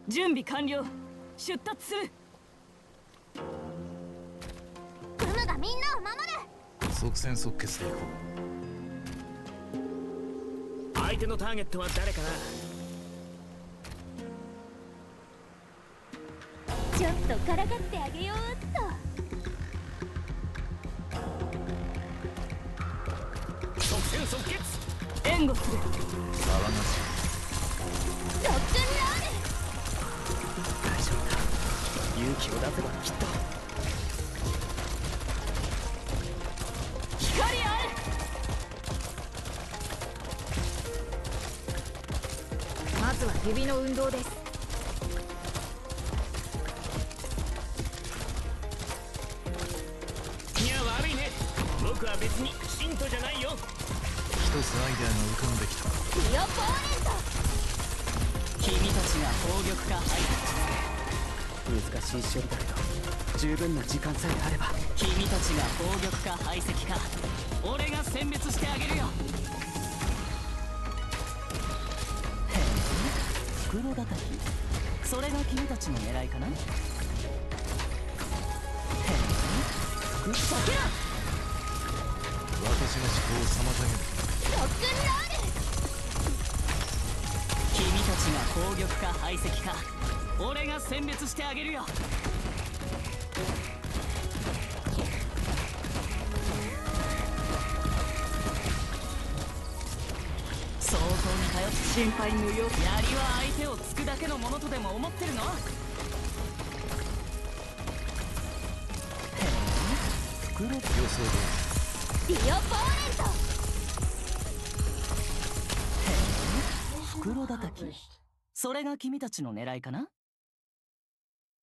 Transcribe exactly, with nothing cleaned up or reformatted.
準備完了。出立する。 グムがみんなを守る。 即戦即決でいこう。相手のターゲットは誰かな。 ちょっとからかってあげようっと。即戦即決。 援護する。 騒がしい。 ロックンロール。 大丈夫だ。勇気を出せばきっと。 光ある。 まずは指の運動です。 いや悪いね。僕は別に信徒じゃないよ。 一つアイデアが浮かんできた。 ディオポーレント。 君たちが宝玉か敗難しい処理だけど十分な時間さえあれば。 君たちが宝玉か排斥か俺が選別してあげるよ。へえ、袋叩き、それが君たちの狙いかな。へえ、 避けろ。 私が思考を妨げる。 ロックンロール。 君たちが宝玉か排斥か俺が選別してあげるよ。相当に頼って心配無用。 槍は相手を突くだけのものとでも思ってるの。へえ、袋予想ディオポーレント。 袋叩き、それが君たちの狙いかな。